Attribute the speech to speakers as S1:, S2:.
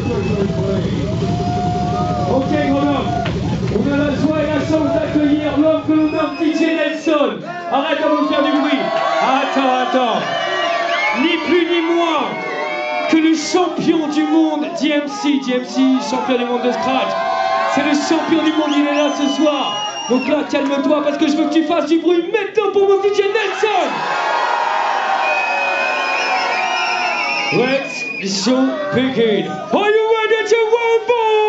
S1: Ok, Grenoble, on a la joie et la chance d'accueillir l'homme que l'on nomme DJ Nelson. Arrête de me faire du bruit. Attends. Ni plus ni moins que le champion du monde DMC. DMC, champion du monde de scratch. C'est le champion du monde, il est là ce soir. Donc là, calme-toi parce que je veux que tu fasses du bruit maintenant pour mon DJ Nelson. Let's show begin. Are you ready to rumble?